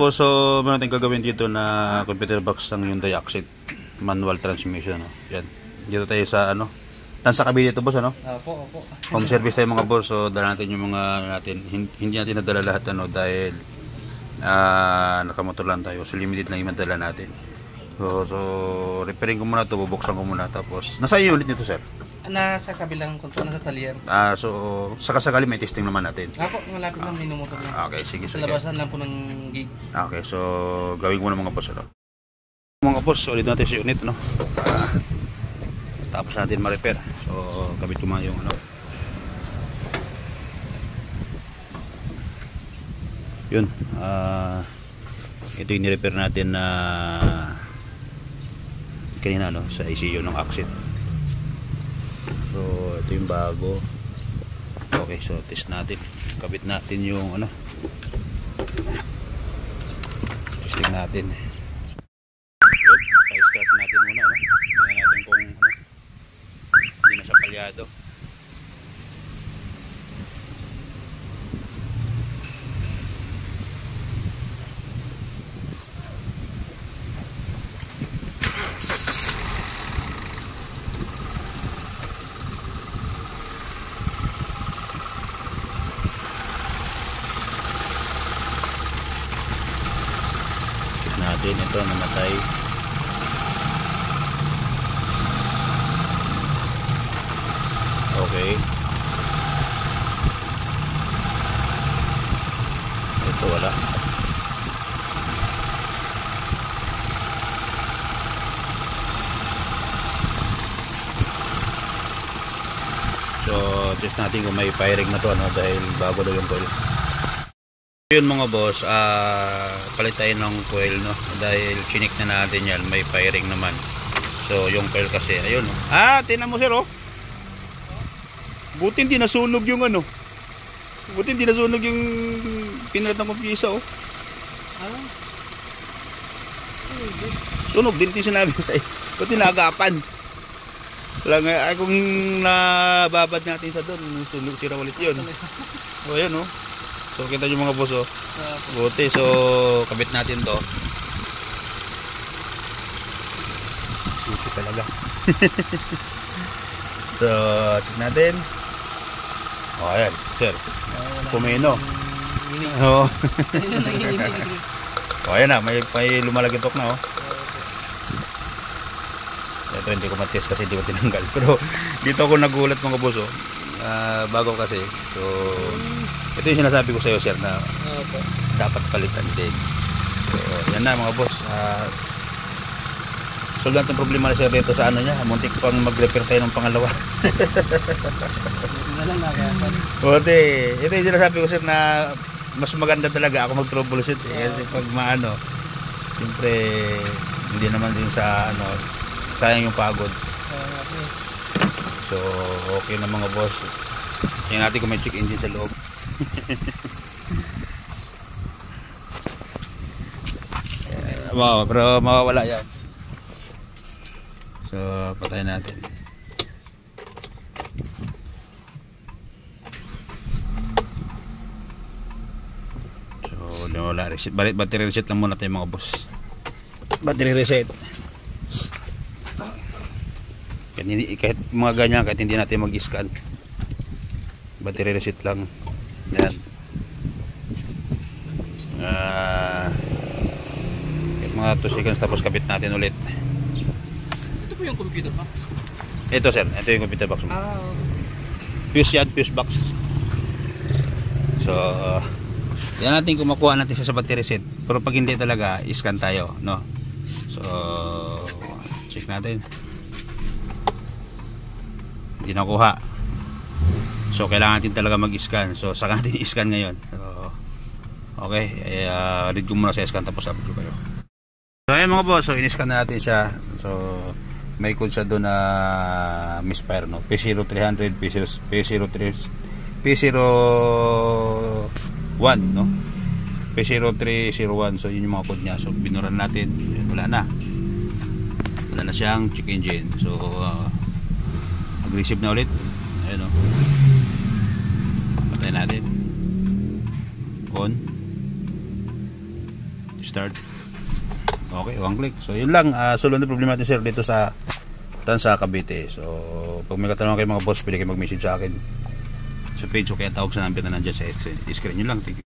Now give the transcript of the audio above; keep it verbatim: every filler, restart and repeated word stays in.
boss, so meron tayong gagawin dito na computer box ng Hyundai Accent manual transmission, no? Yan. Dito tayo sa ano, Tansa Cavite ito, boss, ano? Opo, opo. Home service tayo mga boss, so dala natin yung mga natin. Hindi natin nadala lahat, ano, dahil uh, nakamotor lang tayo, so limited lang yung madala natin. So, so repairing ko muna ito, bubuksan ko muna, tapos nasa yung unit nito, sir? Nasa kabilang konto, nasa talyer. Ah, so sakasakali may testing naman natin. Opo, malapit lang, minumotor lang. Okay, sige, Sa sige. labasan lang po ng gate. Okay, so gawin mo na mga boss, ano? Mga boss, ulit natin si unit, no? Uh, tapos natin ma-repair. So kabit ko mga yung ano. Yun, ah uh, ito yung ni-repair natin na uh, kanina, no, sa I C U ng Accent. So ito yung bago. Okay, so test natin. Kabit natin yung ano. Testing natin. I-start natin muna, no? Tingnan natin kung ano, hindi na siya palyado. Natin ito namatay. Okay, ito wala. So test natin kung may firing na to, ano, dahil bago daw yung coil. Yun mga boss, uh, palit tayo ng coil, no, dahil chinik na natin yan, may firing naman. So yung coil kasi, ayun, no. Ah, tingnan mo, sir, oh. Buti hindi nasunog yung ano, buti hindi nasunog yung pinalit ng kumpisa, oh. Ah? Sunog din ito yung sinabi ko sa'yo, buti nagapan. Wala nga, ay, kung nababad natin sa doon, sunog, sira ulit yun. O, ayun, oh. So kita nyo mga boss, oh. Buti, so kabit natin to. Buti talaga. So check natin. Oh, ayan, sir, pumino. Oh. Oh, ayan na, may, may lumalagitok na, oh. Ito hindi ko matest kasi hindi ko tinanggal. Pero dito ako nagulat mga boss, oh. Uh, bago kasi, so ito yung sinasabi ko sa iyo, sir, na okay, dapat palitan din. So yan na mga boss, uh, solve natin problema na sir dito sa ano niya, muntik pang mag-repair tayo ng pangalawa. Buti, ito yung sinasabi ko, sir, na mas maganda talaga ako mag-troubleshoot, eh, kasi pag maano, siyempre hindi naman din sa ano, sayang yung pagod. So okay na mga boss. Tingnan natin kung may check engine sa loob. Wow, pero mawawala yan. So patayin natin. So wala, reset, battery reset lang muna tayo mga boss. Battery reset. Kahit mga ganyan, kahit hindi natin mag-scan, battery reset lang. Yan. Uh, mga two seconds, tapos kabit natin ulit. Ito po yung computer box? Ito, sir, ito yung computer box. Ah, Fuse yan, fuse box. So yan natin kung makuha natin siya sa battery reset. Pero pag hindi talaga, scan tayo, no? So check natin. Hindi nakuha. So kailangan natin talaga mag-scan. So saka natin i-scan ngayon. So okay, uh, read ko muna sa scan tapos upload ko kayo. So ayan mga boss, so in-scan na natin siya. So may code siya doon na misfire, no? P zero three hundred, P zero three, P zero one, no? P zero three zero one. So yun yung mga code niya. So binuran natin. Wala na. Wala na siyang check engine. So uh, mag-receive na ulit. Ayun, o. Patay natin. On. start. Okay, one click. So yun lang, uh, solve na problema natin sir dito sa Tansa, Cavite. So pag may katanungan kayo mga boss, pwede kayo mag-message sa akin sa page o kaya tawag sa number na nandiyan sa screen. Yun lang, thank you.